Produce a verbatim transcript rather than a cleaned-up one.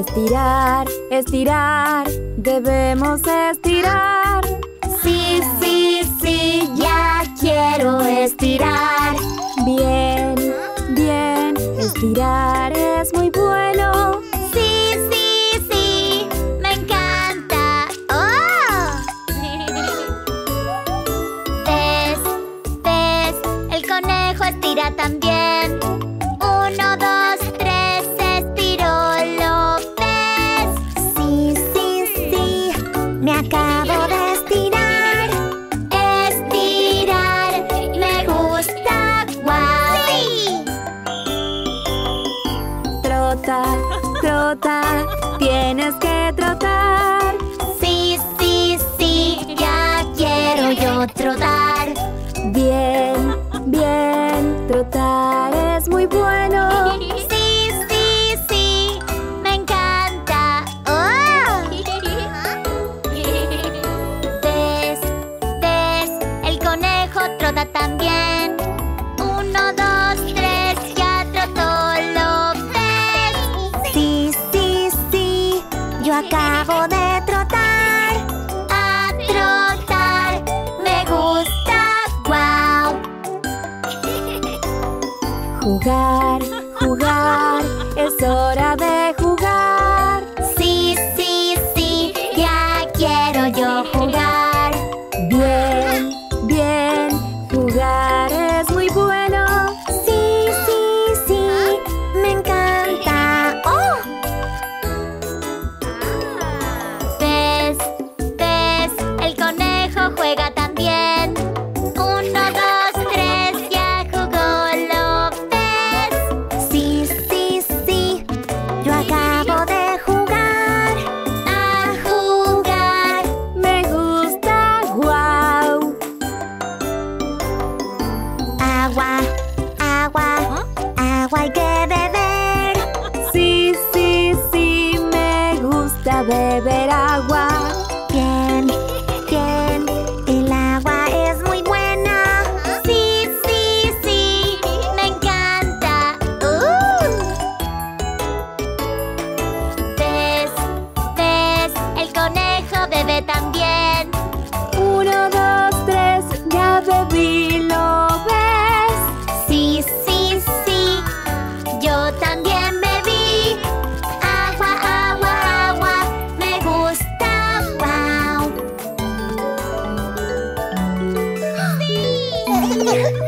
Estirar, estirar, debemos estirar. Sí, sí, sí, ya quiero estirar. Bien, bien, estirar es muy bueno. Sí, sí, sí, me encanta. ¡Oh! ¿Ves? ¿Ves? El conejo estira también. Uno, dos, tres, estiró, ¿lo ves? Sí, sí, sí, me acabo de estirar. Estirar, me gusta, guau. ¡Sí! Trota, trota, tienes que trotar. Sí, sí, sí, ya quiero yo trotar. Bien, bien, trotar es muy bueno. Sí, sí, sí, me encanta. ¡Oh! ¿Ves? ¿Ves? El conejo trota también. Uno, dos, tres, ya trotó, ¿lo ves? Sí, sí, sí, yo acabo de trotar. A trotar, me gusta, guau. Jugar, jugar, es hora de jugar. Sí, sí, sí, ya quiero yo jugar. Bien, bien, jugar es muy bueno. Sí, sí, sí, me encanta. ¡Oh! ¿Ves? ¿Ves? El conejo juega también. Uno, dos, tres, ya jugó, ¿lo ves? Sí, sí, sí, yo acabo de jugar. A jugar. Me gusta, guau. Agua, agua, agua hay que beber. Sí, sí, sí, me gusta beber agua. Bien, bien, el agua es muy buena. Sí, sí, sí, me encanta. ¡Uh! ¿Ves? ¿Ves? El conejo bebe también. Uno, dos, tres, ya bebí, ¿lo ves? Sí, sí, sí, yo también bebí. Agua, agua, agua, me gusta, wow. Sí.